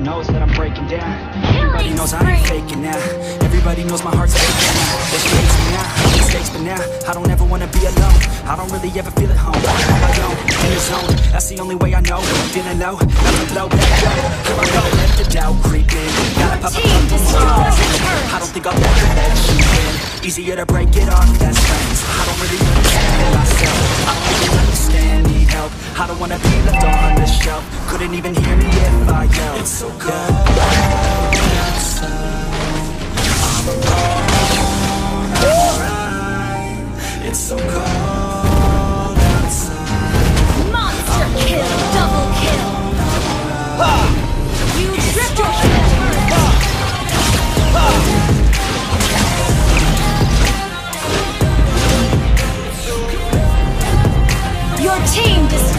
knows that I'm breaking down. Everybody knows I ain't faking now. Everybody knows my heart's faking now. There's shades me now, mistakes, but now I don't ever wanna be alone. I don't really ever feel at home. On my own, in the zone, that's the only way I know. Feeling low, not to blow back up. Here I go, let the doubt creep in. Gotta pop up, I don't think I'll ever let you in. Easier to break it off best friends. I don't really understand myself. I don't really understand, need help. I don't wanna be left on the shelf. Couldn't even hear me if I yelled. It's so cold outside. I'm alright. It's so cold outside. Monster kill, double kill. You triple kill. Your team just...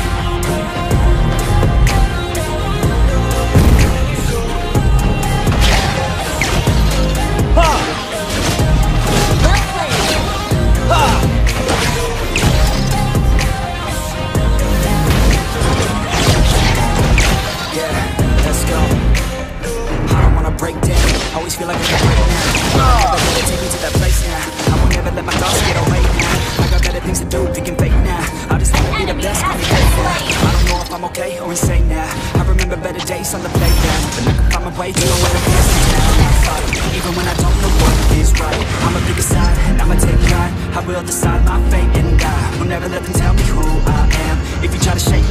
Always feel like I'm break now. Never take me to that place now. I won't ever let my thoughts get away now. I got better things to do, thinking fake now. I just wanna be the best, call me faithful. I don't know if I'm okay or insane now. I remember better days on the playground, but I can find my way through where the best is now. I fight, even when I don't know what is right. I'ma pick a side, and I'ma take pride. I will decide my fate and die. Will never let them tell me who I am. If you try to shake